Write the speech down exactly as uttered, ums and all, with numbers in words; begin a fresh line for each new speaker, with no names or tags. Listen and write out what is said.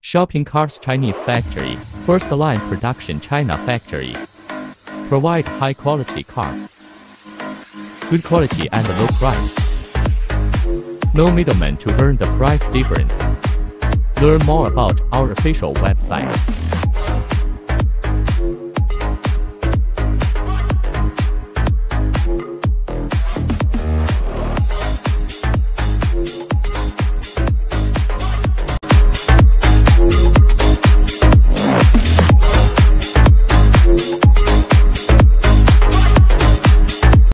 Shopping carts Chinese factory, first line production China factory. Provide high quality cars. Good quality and low price. No middleman to earn the price difference. Learn more about our official website.